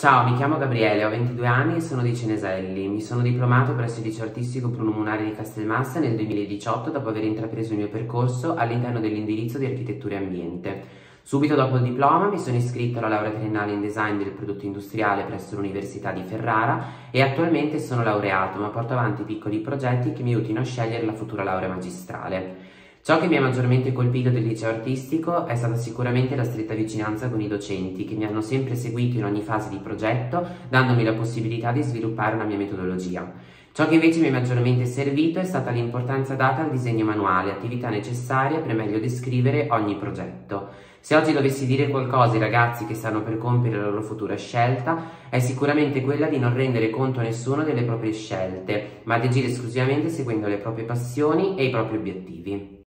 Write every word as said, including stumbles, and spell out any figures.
Ciao, mi chiamo Gabriele, ho ventidue anni e sono di Ceneselli. Mi sono diplomato presso il liceo artistico Bruno Munari di Castelmassa nel duemiladiciotto dopo aver intrapreso il mio percorso all'interno dell'indirizzo di architettura e ambiente. Subito dopo il diploma mi sono iscritto alla laurea triennale in design del prodotto industriale presso l'Università di Ferrara e attualmente sono laureato, ma porto avanti piccoli progetti che mi aiutino a scegliere la futura laurea magistrale. Ciò che mi ha maggiormente colpito del liceo artistico è stata sicuramente la stretta vicinanza con i docenti, che mi hanno sempre seguito in ogni fase di progetto, dandomi la possibilità di sviluppare una mia metodologia. Ciò che invece mi è maggiormente servito è stata l'importanza data al disegno manuale, attività necessaria per meglio descrivere ogni progetto. Se oggi dovessi dire qualcosa ai ragazzi che stanno per compiere la loro futura scelta, è sicuramente quella di non rendere conto a nessuno delle proprie scelte, ma di agire esclusivamente seguendo le proprie passioni e i propri obiettivi.